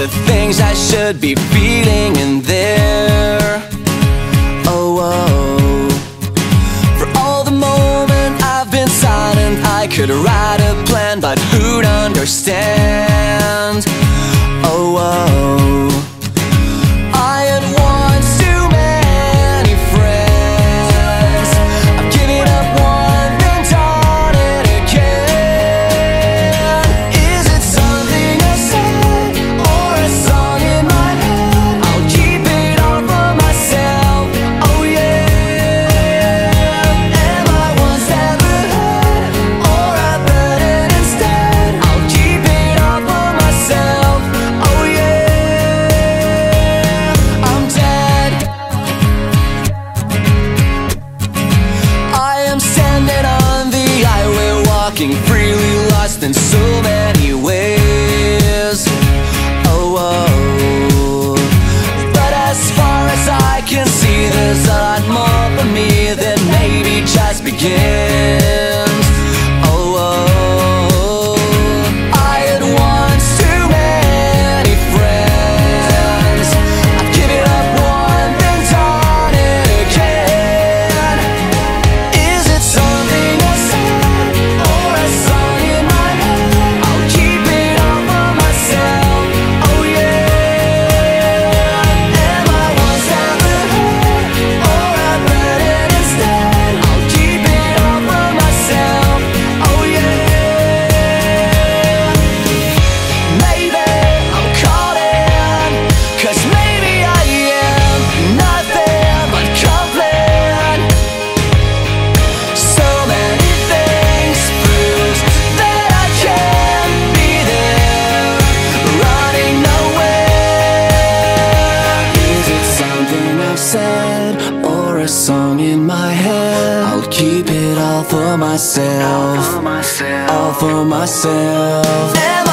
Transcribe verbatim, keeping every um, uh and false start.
the things I should be feeling in there. Oh, oh. For all the moment I've been silent, I could write a plan, but who'd understand? Oh, oh. I had once too many friends. I've given up one, then done it again. Is it something I said, or a song in my head? I'll keep it all for myself, oh yeah. Am I one step ahead, or I bet it instead? I'll keep it all for myself, oh yeah. I'm dead. I am standing on the highway, walking freely, lost in so many ways. Oh, oh. But as far as I can see, there's a lot more for me that maybe just begins. Oh, oh. I had once too many friends. I've given up one, then done it again. Is it something I said, or a song in my head? I'll keep it all for myself, oh yeah. Am I one step ahead, or I bet it instead? I'll keep it all for myself, oh yeah. Maybe I'm caught in, 'cause maybe I am nothing but complaint. So many things proves that I can't be there, running nowhere. Is it something I've said, or a song in my head? I'll keep it all for myself, all for myself. Am